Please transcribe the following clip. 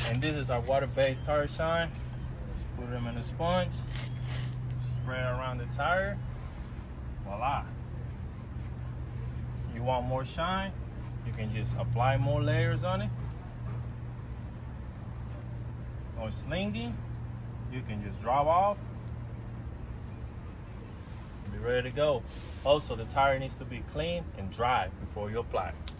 And this is our water-based tire shine. Just put them in a sponge, spray around the tire. Voila. You want more shine, you can just apply more layers on it. Or slinging, you can just drop off. Be ready to go. Also, the tire needs to be clean and dry before you apply.